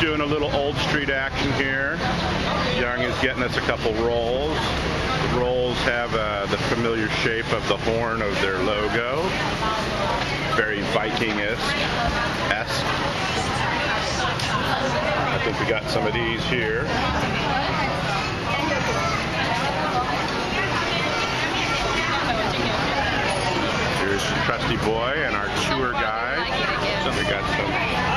doing a little Old Street action here. Young is getting us a couple rolls. The rolls have the familiar shape of the horn of their logo. Very Viking-esque. I think we got some of these here. Here's Trusty Boy and our tour guide. So we got some